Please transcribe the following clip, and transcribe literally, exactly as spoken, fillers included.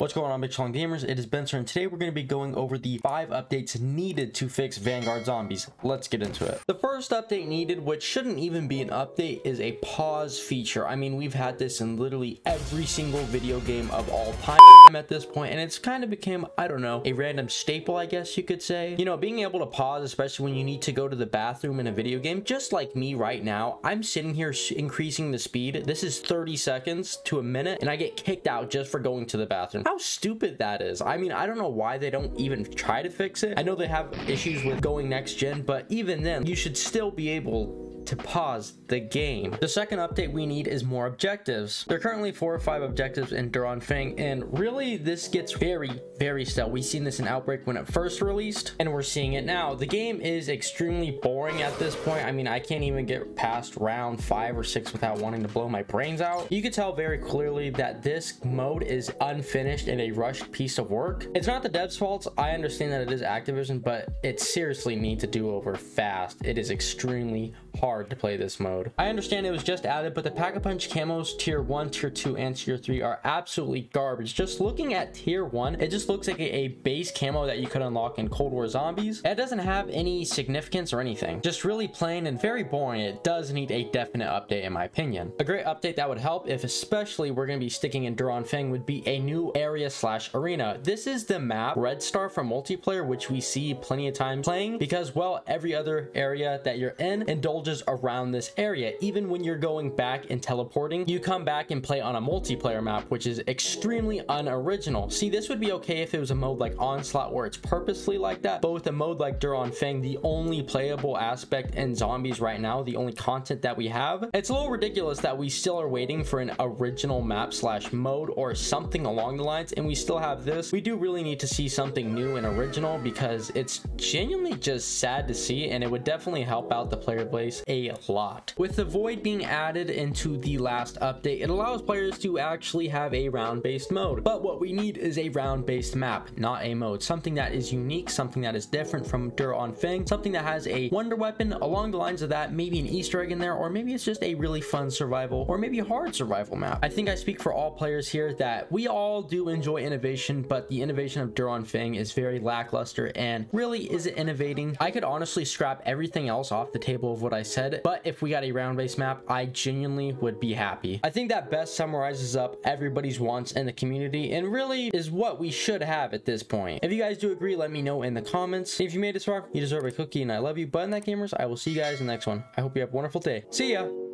What's going on, Big Chong Gamers? It is Benser, and today we're going to be going over the five updates needed to fix Vanguard zombies. Let's get into it. The first update needed, which shouldn't even be an update, is a pause feature. I mean, we've had this in literally every single video game of all time at this point, and it's kind of became, I don't know, a random staple, I guess you could say. You know, being able to pause, especially when you need to go to the bathroom in a video game, just like me right now, I'm sitting here increasing the speed. This is thirty seconds to a minute, and I get kicked out just for going to the bathroom. How stupid that is. I mean, I don't know why they don't even try to fix it. I know they have issues with going next gen, but even then, you should still be able to pause the game. The second update we need is more objectives. There are currently four or five objectives in Duran Feng, and really this gets very, very stale. We've seen this in Outbreak when it first released, and we're seeing it now. The game is extremely boring at this point. I mean, I can't even get past round five or six without wanting to blow my brains out. You can tell very clearly that this mode is unfinished and a rushed piece of work. It's not the devs' fault. I understand that it is Activision, but it seriously needs a do-over fast. It is extremely hard to play this mode. I understand it was just added, but the Pack-a-Punch camos tier one, tier two, and tier three are absolutely garbage. Just looking at tier one, it just looks like a, a base camo that you could unlock in Cold War Zombies. It doesn't have any significance or anything. Just really plain and very boring. It does need a definite update in my opinion. A great update that would help, if especially we're going to be sticking in Duran Feng, would be a new area slash arena. This is the map Red Star for multiplayer, which we see plenty of times playing because, well, every other area that you're in indulges around this area. Even when you're going back and teleporting, you come back and play on a multiplayer map, which is extremely unoriginal. See, this would be okay if it was a mode like Onslaught where it's purposely like that, but with a mode like Duran Feng, the only playable aspect in zombies right now, the only content that we have, it's a little ridiculous that we still are waiting for an original map slash mode or something along the lines, and we still have this. We do really need to see something new and original because it's genuinely just sad to see, and it would definitely help out the player base a lot. With the Void being added into the last update, it allows players to actually have a round-based mode, but what we need is a round-based map, not a mode. Something that is unique, something that is different from Duran Feng, something that has a wonder weapon along the lines of that, maybe an Easter egg in there, or maybe it's just a really fun survival or maybe a hard survival map. I think I speak for all players here that we all do enjoy innovation, but the innovation of Duran Feng is very lackluster and really isn't innovating. I could honestly scrap everything else off the table of what I said, but if we got a round-based map, I genuinely would be happy. I think that best summarizes up everybody's wants in the community and really is what we should have at this point. If you guys do agree, let me know in the comments. If you made it this far, you deserve a cookie and I love you. But in that, gamers, I will see you guys in the next one. I hope you have a wonderful day. See ya!